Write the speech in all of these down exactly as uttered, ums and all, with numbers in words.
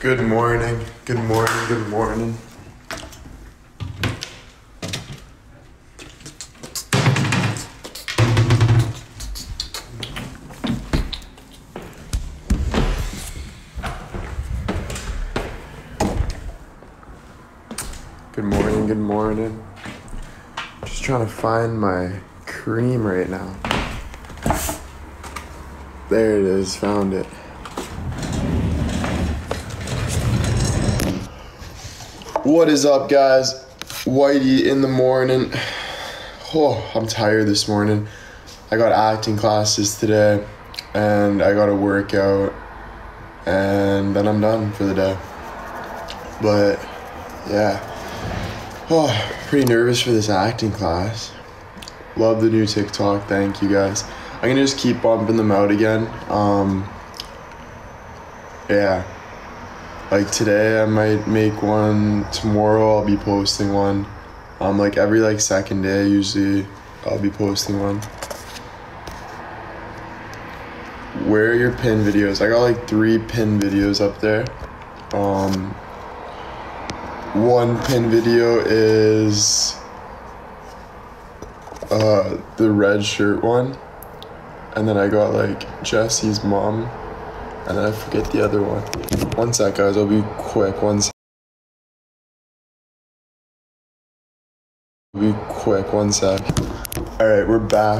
Good morning, good morning, good morning. Good morning, good morning. Just trying to find my cream right now. There it is, found it. What is up, guys? Whitey in the morning. Oh, I'm tired this morning. I got acting classes today, and I got a workout, and then I'm done for the day. But, yeah. Oh, pretty nervous for this acting class. Love the new TikTok, thank you guys. I'm gonna just keep bumping them out again. Um, yeah. Like today I might make one, tomorrow I'll be posting one. Um, like every like second day usually I'll be posting one. Where are your pin videos? I got like three pin videos up there. Um, one pin video is uh, the red shirt one. And then I got like Jesse's mom. And then I forget the other one. One sec, guys. I'll be quick. One sec. I'll be quick. One sec. All right, we're back.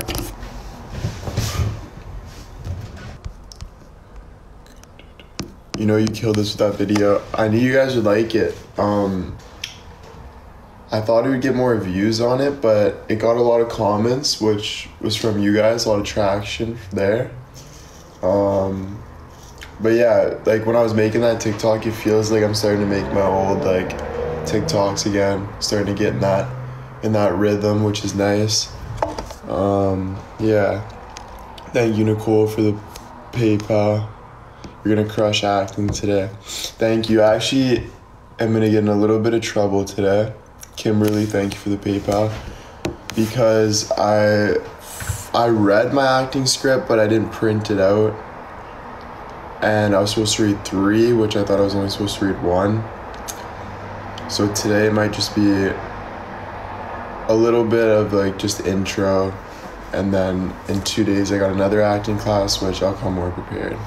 You know you killed this with that video. I knew you guys would like it. Um, I thought it would get more views on it, but it got a lot of comments, which was from you guys. A lot of traction there. Um... But yeah, like when I was making that TikTok, it feels like I'm starting to make my old like TikToks again. Starting to get in that in that rhythm, which is nice. Um, yeah. Thank you, Nicole, for the PayPal. You're gonna crush acting today. Thank you. I actually am gonna get in a little bit of trouble today. Kimberly, thank you for the PayPal. Because I I read my acting script, but I didn't print it out. And I was supposed to read three, which I thought I was only supposed to read one. So today might just be a little bit of like just intro. And then in two days I got another acting class, which I'll come more prepared.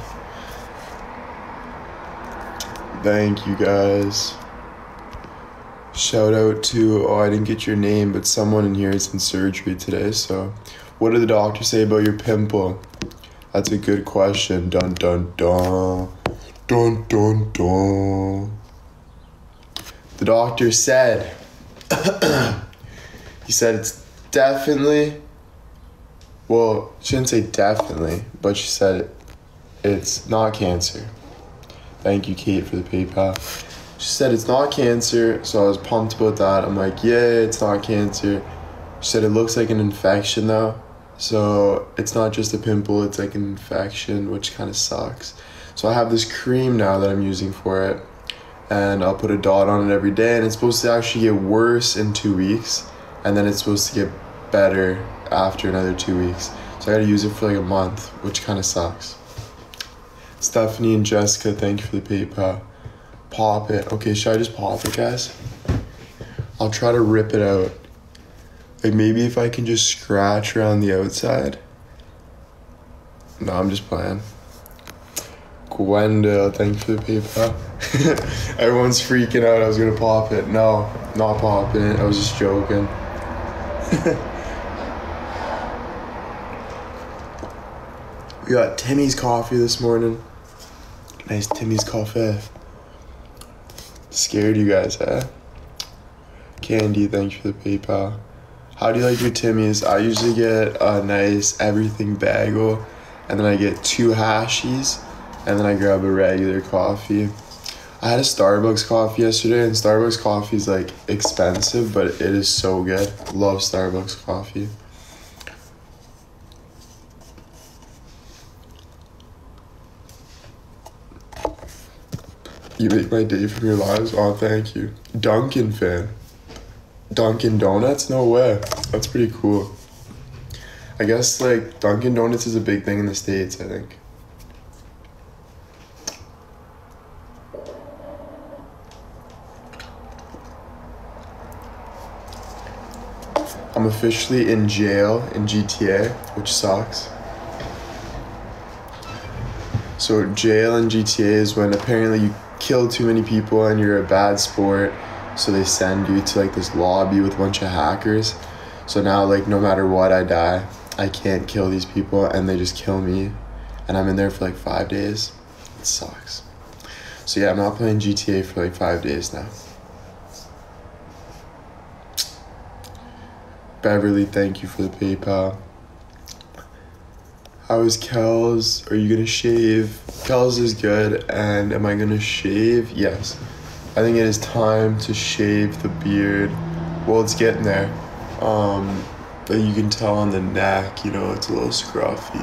Thank you guys. Shout out to, oh, I didn't get your name, but someone in here is in surgery today. So what did the doctor say about your pimple? That's a good question. Dun dun dun. Dun dun dun. The doctor said, he said it's definitely, well, she didn't say definitely, but she said it, it's not cancer. Thank you, Kate, for the PayPal. She said it's not cancer, so I was pumped about that. I'm like, yeah, it's not cancer. She said it looks like an infection though. So it's not just a pimple, it's like an infection, which kind of sucks. So I have this cream now that I'm using for it, and I'll put a dot on it every day, and it's supposed to actually get worse in two weeks, and then it's supposed to get better after another two weeks. So I gotta use it for like a month, which kind of sucks. Stephanie and Jessica, thank you for the PayPal. Pop it. Okay, should I just pop it, guys? I'll try to rip it out. Like maybe if I can just scratch around the outside. No, I'm just playing. Gwenda, thank you for the PayPal. Everyone's freaking out. I was gonna pop it. No, not popping it. I was just joking. We got Timmy's coffee this morning. Nice Timmy's coffee. Scared you guys, eh? Candy, thank you for the PayPal. How do you like your Timmy's? I usually get a nice everything bagel, and then I get two hashies, and then I grab a regular coffee. I had a Starbucks coffee yesterday, and Starbucks coffee is like expensive, but it is so good. Love Starbucks coffee. You make my day from your lives. Oh, thank you. Dunkin' fan. Dunkin' Donuts? No way. That's pretty cool. I guess like Dunkin' Donuts is a big thing in the States, I think. officially in jail in G T A, which sucks. So jail in G T A is when apparently you kill too many people and you're a bad sport, so they send you to like this lobby with a bunch of hackers. So now like no matter what I die, I can't kill these people and they just kill me, and I'm in there for like five days. It sucks. So yeah, I'm not playing G T A for like five days now. Beverly, thank you for the PayPal. How is Kels? Are you gonna shave? Kels is good, and am I gonna shave? Yes. I think it is time to shave the beard. Well, it's getting there. Um, but you can tell on the neck, you know, it's a little scruffy.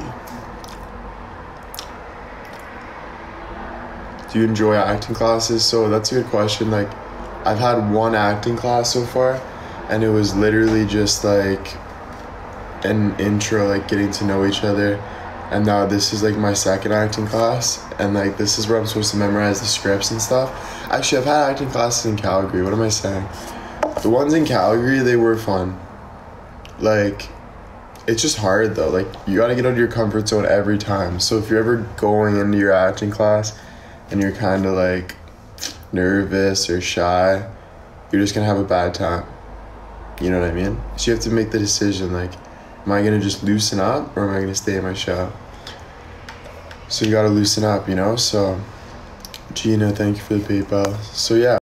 Do you enjoy acting classes? So that's a good question. Like, I've had one acting class so far, and it was literally just like an intro, like getting to know each other. And now this is like my second acting class, and like this is where I'm supposed to memorize the scripts and stuff. Actually, I've had acting classes in Calgary. What am I saying? The ones in Calgary, they were fun. Like, it's just hard though. Like, you gotta get out of your comfort zone every time. So if you're ever going into your acting class and you're kind of like nervous or shy, you're just gonna have a bad time. You know what I mean? So you have to make the decision, like, am I gonna just loosen up or am I gonna stay in my shell? So you gotta loosen up, you know? So, Gina, thank you for the PayPal. So yeah.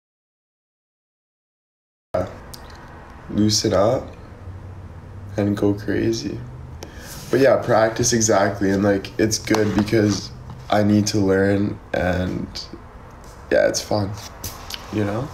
Loosen up and go crazy. But yeah, practice exactly. And like, it's good because I need to learn, and yeah, it's fun, you know?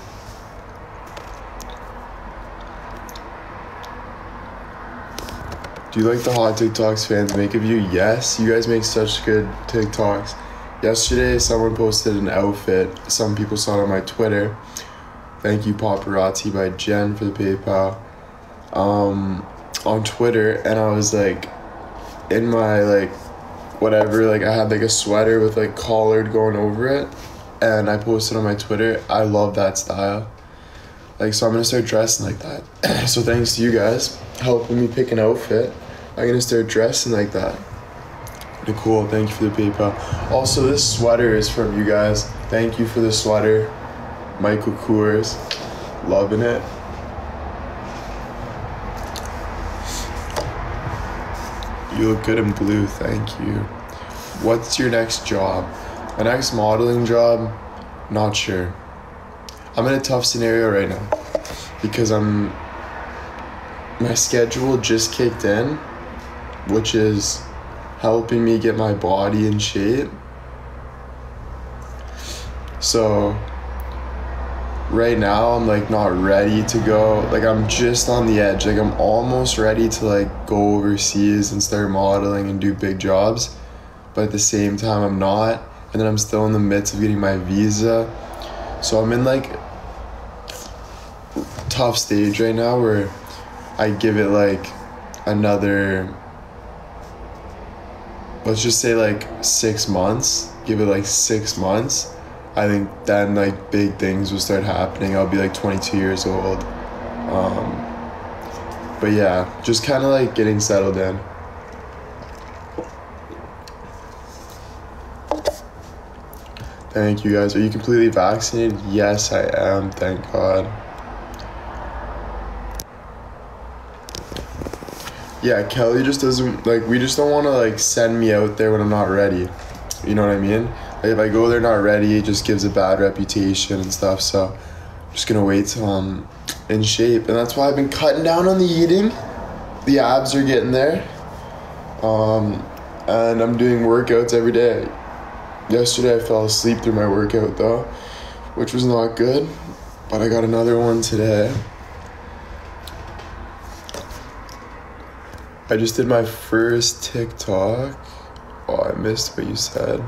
Do you like the hot TikToks fans make of you? Yes, you guys make such good TikToks. Yesterday, someone posted an outfit. Some people saw it on my Twitter. Thank you, Paparazzi by Jen, for the PayPal. Um, on Twitter, and I was like, in my like, whatever, like I had like a sweater with like collared going over it, and I posted on my Twitter. I love that style. Like, so I'm gonna start dressing like that. So thanks to you guys helping me pick an outfit, I'm gonna start dressing like that. Nicole, thank you for the PayPal. Also, this sweater is from you guys. Thank you for the sweater. Michael Kors, loving it. You look good in blue, thank you. What's your next job? My next modeling job, not sure. I'm in a tough scenario right now because I'm, my schedule just kicked in, which is helping me get my body in shape. So right now I'm like not ready to go. Like, I'm just on the edge. Like, I'm almost ready to like go overseas and start modeling and do big jobs, but at the same time I'm not. And then I'm still in the midst of getting my visa. So I'm in like tough stage right now where I give it like another, let's just say like six months. Give it like six months. I think then like big things will start happening. I'll be like twenty-two years old. Um, but yeah, just kind of like getting settled in. Thank you guys. Are you completely vaccinated? Yes, I am. Thank God. Yeah, Kelly just doesn't, like, we just don't want to like send me out there when I'm not ready. You know what I mean? Like, if I go there not ready, it just gives a bad reputation and stuff. So I'm just gonna wait till I'm in shape, and that's why I've been cutting down on the eating. The abs are getting there. Um, and I'm doing workouts every day. Yesterday I fell asleep through my workout though, which was not good, but I got another one today. I just did my first TikTok. Oh, I missed what you said.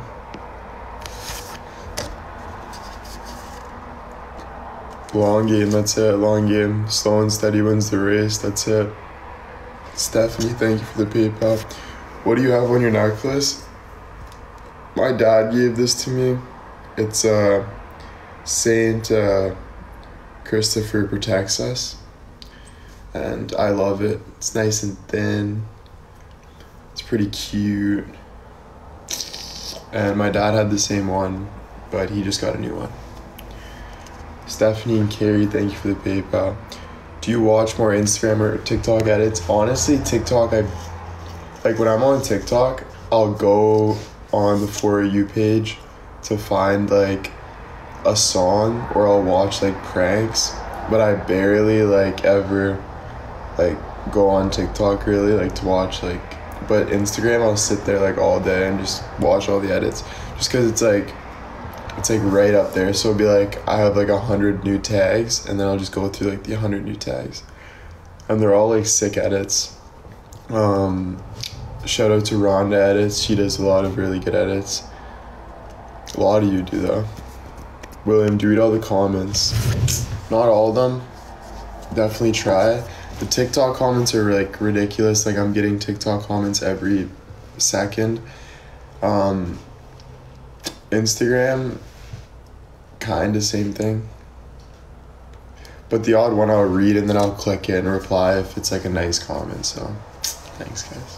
Long game, that's it. Long game. Slow and steady wins the race. That's it. Stephanie, thank you for the PayPal. What do you have on your necklace? My dad gave this to me. It's uh, Saint uh, Christopher Protects Us. and I love it. It's nice and thin. It's pretty cute. And my dad had the same one, but he just got a new one. Stephanie and Carrie, thank you for the PayPal. Do you watch more Instagram or TikTok edits? Honestly, TikTok, I like when I'm on TikTok, I'll go on the For You page to find like a song, or I'll watch like pranks, but I barely like ever like go on TikTok really like to watch like, but Instagram I'll sit there like all day and just watch all the edits, just because it's like it's like right up there. So it'll be like I have like a hundred new tags, and then I'll just go through like the hundred new tags, and they're all like sick edits. Um, shout out to Rhonda Edits. She does a lot of really good edits. A lot of you do though. William, do read all the comments. Not all of them. Definitely try. The TikTok comments are like ridiculous. Like I'm getting TikTok comments every second. Um, Instagram, kind of same thing. But the odd one I'll read and then I'll click it and reply if it's like a nice comment. So, thanks guys.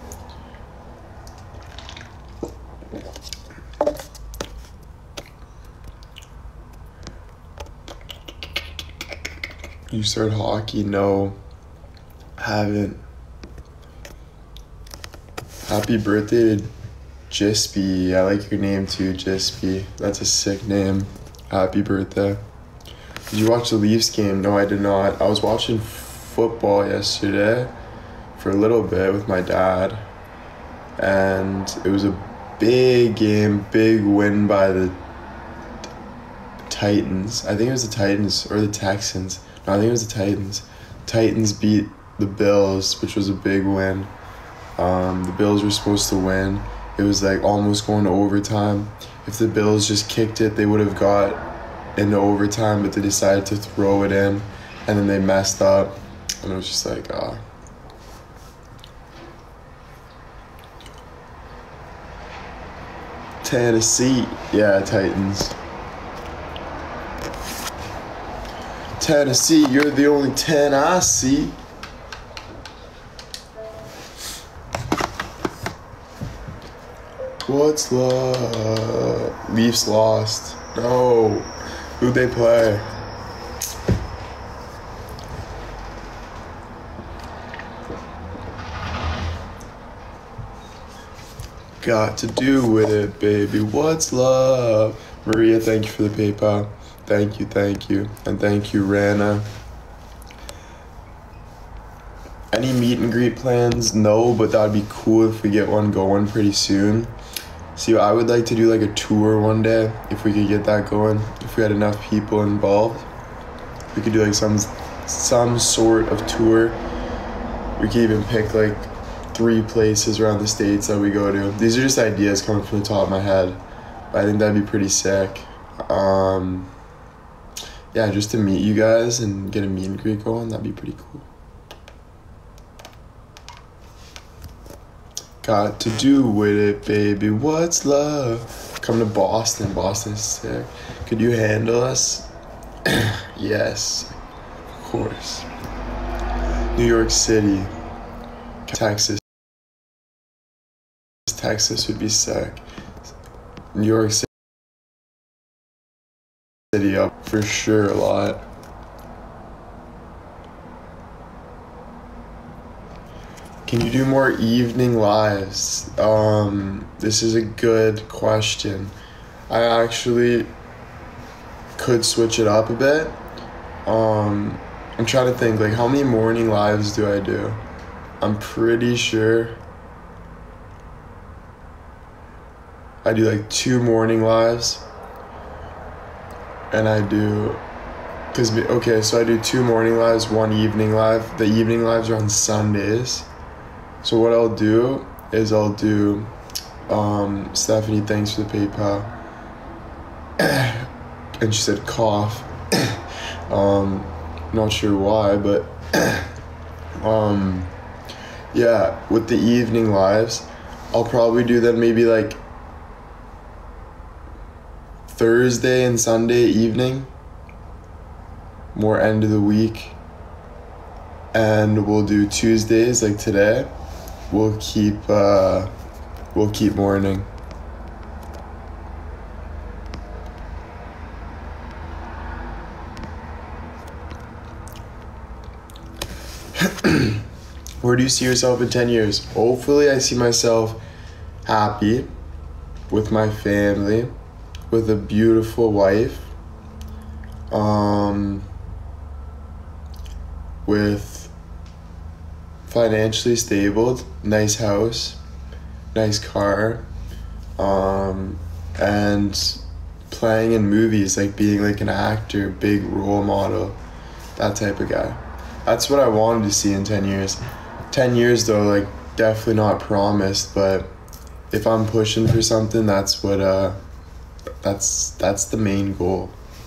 You started hockey? No, haven't. Happy birthday to Jispy. I like your name too, Jispy. That's a sick name. Happy birthday. Did you watch the Leafs game? No, I did not. I was watching football yesterday for a little bit with my dad, and it was a big game, big win by the Titans. I think it was the Titans or the Texans. No, I think it was the Titans. Titans beat the Bills, which was a big win. Um, the Bills were supposed to win. It was like almost going to overtime. If the Bills just kicked it, they would have got into overtime, but they decided to throw it in, and then they messed up, and it was just like, ah. Uh, Tennessee, yeah, Titans. Tennessee, you're the only ten I see. What's love? Leafs lost. No. Who'd they play? Got to do with it, baby. What's love? Maria, thank you for the PayPal. Thank you, thank you. And thank you, Rana. Any meet and greet plans? No, but that'd be cool if we get one going pretty soon. See, I would like to do like a tour one day, if we could get that going. If we had enough people involved, we could do like some some sort of tour. We could even pick like three places around the states that we go to. These are just ideas coming from the top of my head, but I think that'd be pretty sick. Um, yeah, just to meet you guys and get a meet and greet going, that'd be pretty cool. Got to do with it, baby. What's love? Come to Boston. Boston is sick. Could you handle us? Yes, of course. New York City. Texas. Texas would be sick. New York City up for sure a lot. Can you do more evening lives? Um, this is a good question. I actually could switch it up a bit. Um, I'm trying to think, like, how many morning lives do I do? I'm pretty sure I do like two morning lives. And I do, cause, okay, so I do two morning lives, one evening live. The evening lives are on Sundays. So what I'll do is I'll do, um, Stephanie, thanks for the PayPal. And she said cough. um, not sure why, but, um, yeah, with the evening lives, I'll probably do them maybe like Thursday and Sunday evening, more end of the week. and we'll do Tuesdays like today. We'll keep uh, we'll keep morning. Where do you see yourself in ten years? Hopefully I see myself happy with my family, with a beautiful wife, um, with financially stable, nice house, nice car, um, and playing in movies, like being like an actor, big role model, that type of guy. That's what I wanted to see in ten years. ten years though, like definitely not promised, but if I'm pushing for something, that's what, uh, that's, that's the main goal.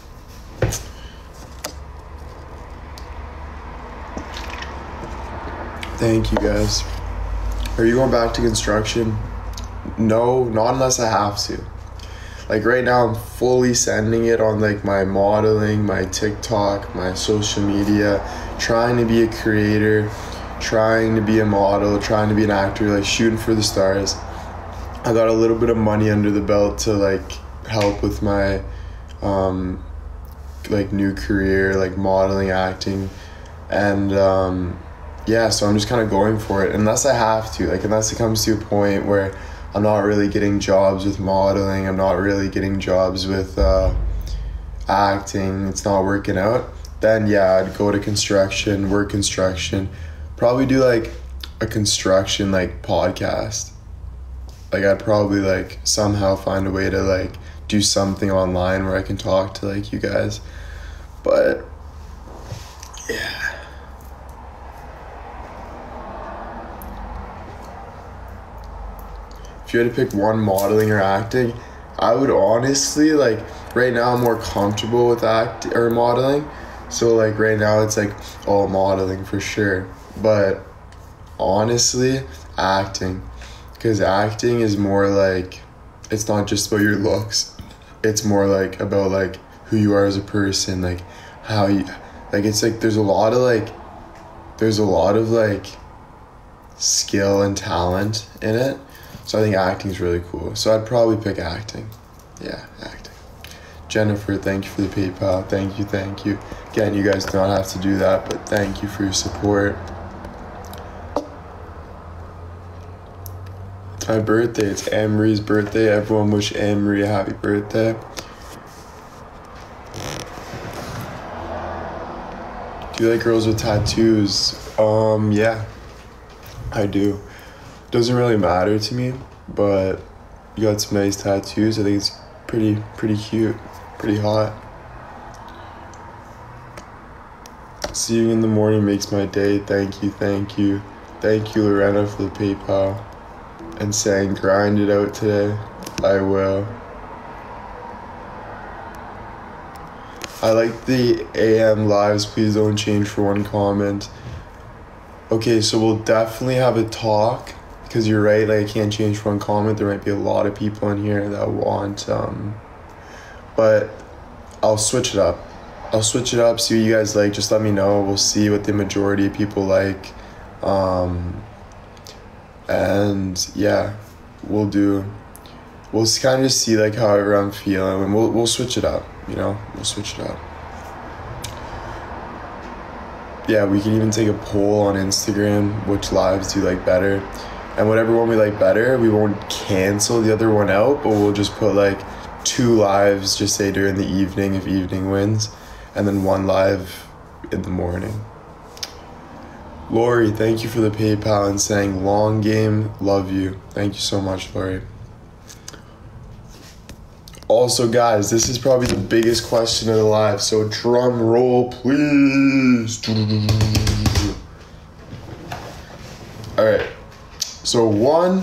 Thank you guys. Are you going back to construction? No, not unless I have to. Like right now I'm fully sending it on like my modeling, my TikTok, my social media, trying to be a creator, trying to be a model, trying to be an actor, like shooting for the stars. I got a little bit of money under the belt to like help with my um like new career, like modeling, acting, and um yeah, so I'm just kind of going for it unless I have to, like unless it comes to a point where I'm not really getting jobs with modeling, I'm not really getting jobs with uh acting, it's not working out, then yeah, I'd go to construction, work construction, probably do like a construction like podcast. Like I'd probably like somehow find a way to like do something online where I can talk to like you guys. But yeah. If you had to pick one, modeling or acting, I would honestly like right now I'm more comfortable with act or modeling. So like right now it's like oh modeling for sure. But honestly, acting. Because acting is more like, it's not just about your looks. It's more like about like who you are as a person, like how you, like it's like there's a lot of like, there's a lot of like skill and talent in it. So I think acting is really cool. So I'd probably pick acting. Yeah, acting. Jennifer, thank you for the PayPal. Thank you, thank you. Again, you guys don't have to do that, but thank you for your support. My birthday, it's Anne-Marie's birthday. Everyone wish Anne-Marie a happy birthday. Do you like girls with tattoos? Um, yeah, I do. Doesn't really matter to me, but you got some nice tattoos. I think it's pretty, pretty cute, pretty hot. Seeing you in the morning makes my day. Thank you, thank you. Thank you, Lorena, for the PayPal. And saying grind it out today. I will. I like the A M lives. Please don't change for one comment. Okay, so we'll definitely have a talk because you're right, like I can't change for one comment. There might be a lot of people in here that want um but I'll switch it up. I'll switch it up, see what you guys like. Just let me know. We'll see what the majority of people like. Um And yeah, we'll do, we'll kind of just see like however I'm feeling, and we'll we'll switch it up, you know, we'll switch it up. Yeah, we can even take a poll on Instagram, which lives do you like better, and whatever one we like better, we won't cancel the other one out, but we'll just put like two lives, just say during the evening if evening wins, and then one live in the morning. Lori, thank you for the PayPal and saying long game, love you. Thank you so much, Lori. Also, guys, this is probably the biggest question of the live, so drum roll, please. All right, so one,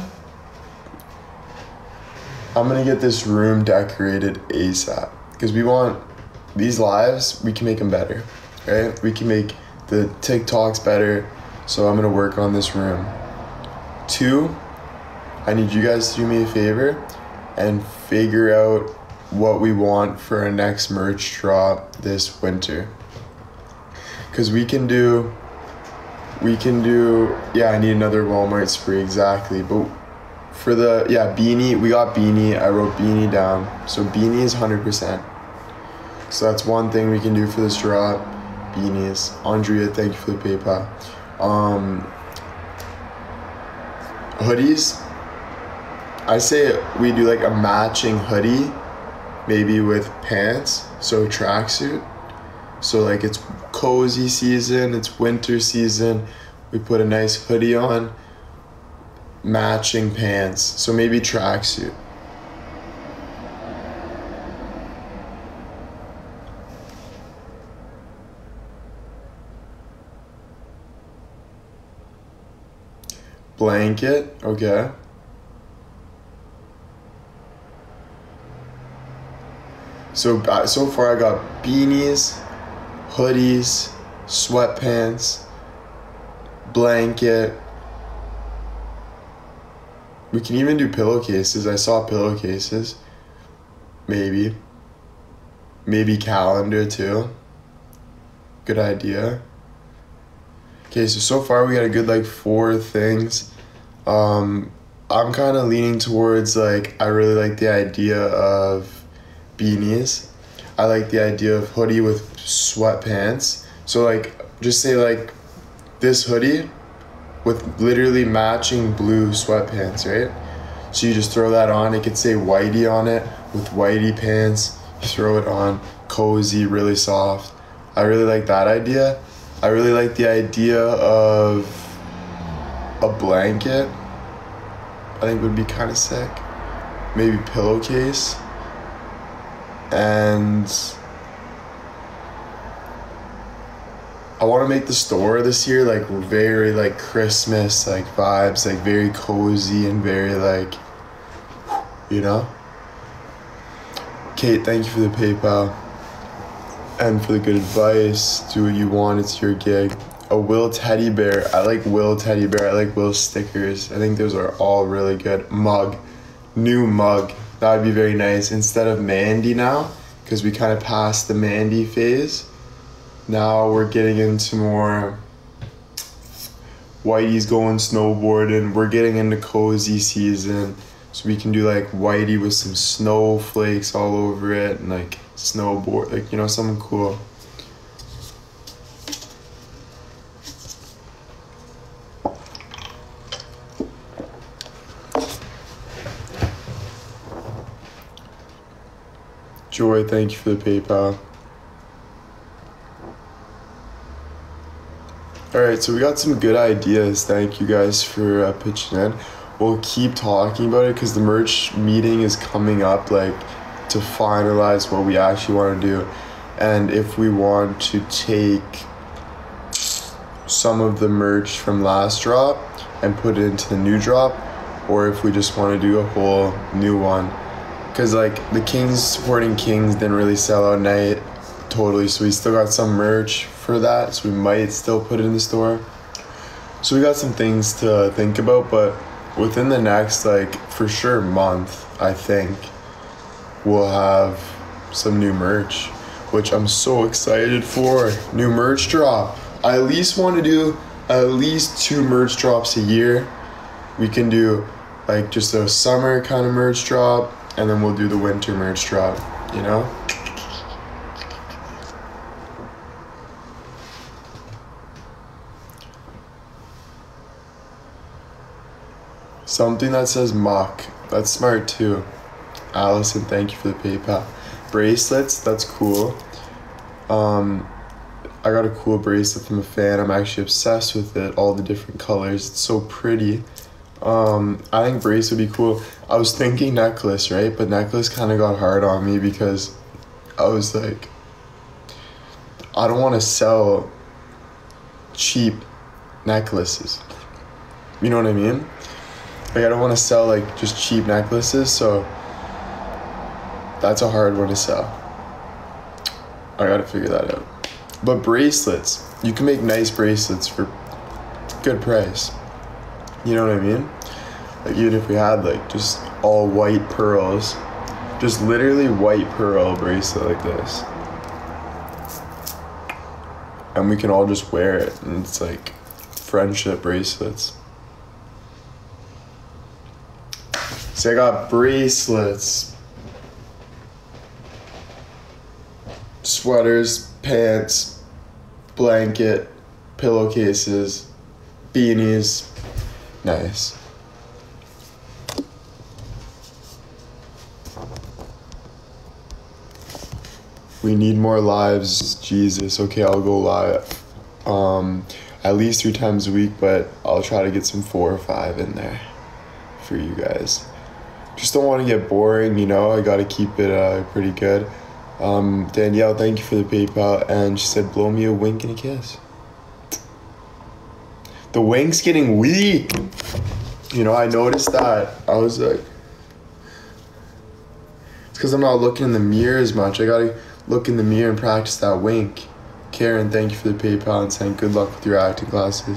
I'm gonna get this room decorated ASAP because we want these lives, we can make them better, right? We can make the TikToks better, so I'm gonna work on this room. Two, I need you guys to do me a favor and figure out what we want for our next merch drop this winter. Because we can do we can do, yeah, I need another Walmart spree, exactly. But for the, yeah, beanie, we got beanie. I wrote beanie down. So beanie is one hundred percent. So that's one thing we can do for this drop. Beanies. Andrea, thank you for the PayPal. Um, hoodies. I say we do like a matching hoodie, maybe with pants, so tracksuit. So like it's cozy season, it's winter season. We put a nice hoodie on, matching pants. So maybe tracksuit. Blanket, okay. So, uh, so far I got beanies, hoodies, sweatpants, blanket. We can even do pillowcases. I saw pillowcases. Maybe. Maybe calendar too. Good idea. Okay, so so far we got a good like four things. Um, I'm kind of leaning towards like, I really like the idea of beanies. I like the idea of hoodie with sweatpants. So like, just say like this hoodie with literally matching blue sweatpants, right? So you just throw that on. It could say whitey on it with whitey pants. You throw it on, cozy, really soft. I really like that idea. I really like the idea of a blanket. I think would be kind of sick. Maybe pillowcase. And I want to make the store this year like very like Christmas like vibes, like very cozy and very like, you know. Kate, thank you for the PayPal and for the good advice. Do what you want, it's your gig. A Will teddy bear. I like Will teddy bear. I like Will stickers. I think those are all really good. Mug, new mug. That would be very nice. Instead of Mandy now, because we kind of passed the Mandy phase. Now we're getting into more Whitey's going snowboarding. We're getting into cozy season. So we can do like Whitey with some snowflakes all over it and like snowboard, like, you know, something cool. Joy, thank you for the PayPal. Alright, so we got some good ideas. Thank you guys for uh, pitching in. We'll keep talking about it because the merch meeting is coming up, like, to finalize what we actually want to do. And if we want to take some of the merch from last drop and put it into the new drop, or if we just want to do a whole new one. Because, like, the Kings supporting Kings didn't really sell out night totally, so we still got some merch for that, so we might still put it in the store. So we got some things to think about, but within the next, like, for sure month, I think, we'll have some new merch, which I'm so excited for. New merch drop. I at least want to do at least two merch drops a year. We can do, like, just a summer kind of merch drop, and then we'll do the winter merch drop, you know? Something that says muck. That's smart too. Allison, thank you for the PayPal. Bracelets, that's cool. Um, I got a cool bracelet from a fan. I'm actually obsessed with it. All the different colors. It's so pretty. Um, I think bracelet would be cool. I was thinking necklace, right? But necklace kind of got hard on me because I was like, I don't want to sell cheap necklaces. You know what I mean? Like, I don't want to sell like just cheap necklaces, so that's a hard one to sell. I gotta figure that out. But bracelets, you can make nice bracelets for good price. You know what I mean? Like, even if we had like just all white pearls, just literally white pearl bracelet like this, and we can all just wear it, and it's like friendship bracelets. See, I got bracelets, sweaters, pants, blanket, pillowcases, beanies. Nice. We need more lives, Jesus. Okay, I'll go live. Um, at least three times a week, but I'll try to get some four or five in there for you guys. Just don't want to get boring, you know. I gotta keep it uh, pretty good. Um, Danielle, thank you for the PayPal, and she said, "Blow me a wink and a kiss." The wink's getting weak. You know, I noticed that. I was like, it's because I'm not looking in the mirror as much. I gotta look in the mirror and practice that wink. Karen, thank you for the PayPal and saying good luck with your acting classes.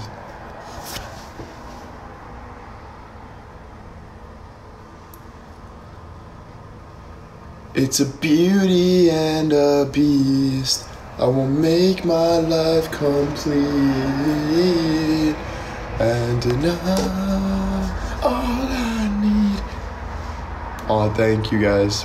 It's a beauty and a beast. I will make my life complete and enough. All I need. Oh, thank you guys.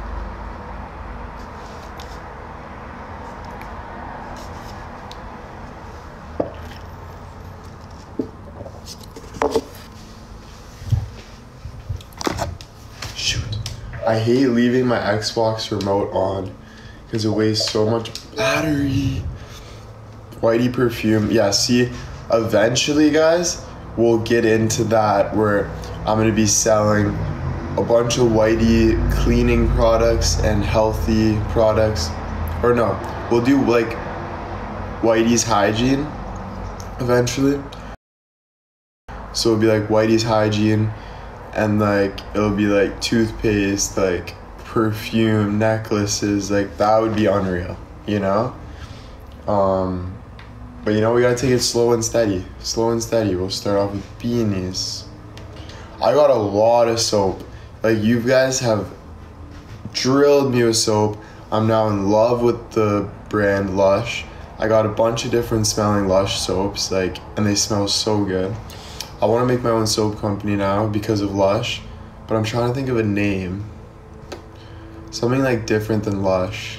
I hate leaving my Xbox remote on because it wastes so much battery. Whitey perfume. Yeah, see, eventually, guys, we'll get into that where I'm going to be selling a bunch of Whitey cleaning products and healthy products. Or no, we'll do like Whitey's hygiene eventually. So it'll be like Whitey's hygiene. And like it'll be like toothpaste, like perfume, necklaces, like that would be unreal, you know? Um, but you know, we gotta take it slow and steady. Slow and steady. We'll start off with beanies. I got a lot of soap. Like you guys have drilled me with soap. I'm now in love with the brand Lush. I got a bunch of different smelling Lush soaps, like, and they smell so good. I want to make my own soap company now because of Lush, but I'm trying to think of a name. Something like different than Lush.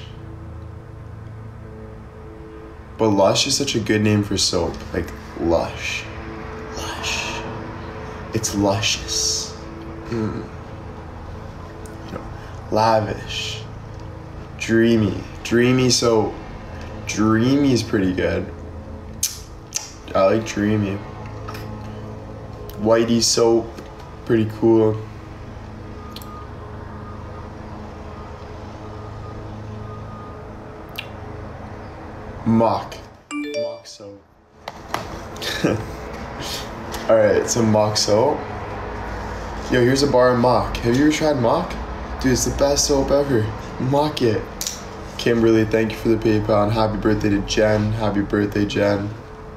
But Lush is such a good name for soap. Like Lush. Lush. It's luscious. Mm. You know, lavish. Dreamy. Dreamy soap. Dreamy is pretty good. I like Dreamy. Whitey soap, pretty cool. Mock. Mock soap. Alright, some mock soap. Yo, here's a bar of mock. Have you ever tried mock? Dude, it's the best soap ever. Mock it. Kimberly, thank you for the PayPal and happy birthday to Jen. Happy birthday, Jen.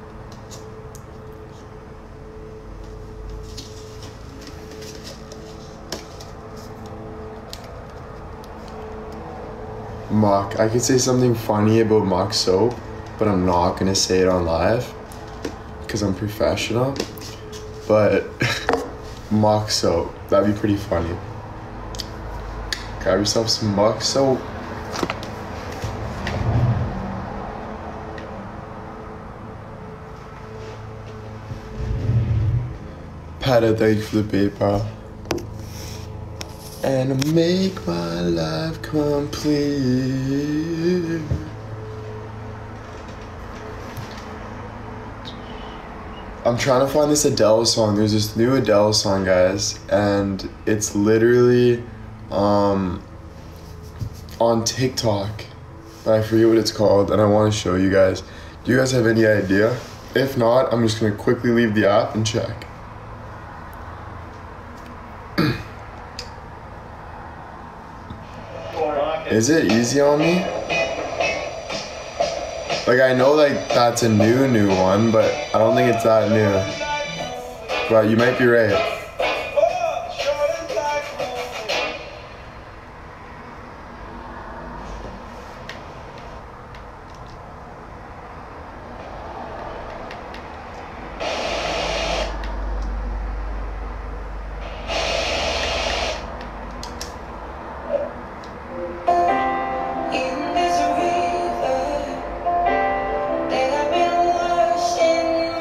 Mock. I could say something funny about mock soap, but I'm not gonna say it on live because I'm professional. But mock soap, that'd be pretty funny. Grab yourself some mock soap. Pata, thank you for the PayPal. And make my life complete. I'm trying to find this Adele song. There's this new Adele song, guys, and it's literally um, on TikTok, but I forget what it's called, and I want to show you guys. Do you guys have any idea? If not, I'm just gonna quickly leave the app and check. Is it easy on me? Like, I know, like, that's a new, new one, but I don't think it's that new. But you might be right.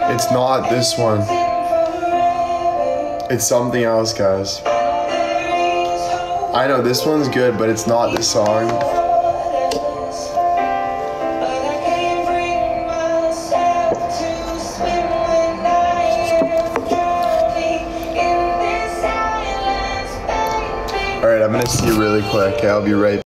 It's not this one. It's something else, guys. I know this one's good, but it's not this song. Alright, I'm gonna see you really quick. Okay, I'll be right back.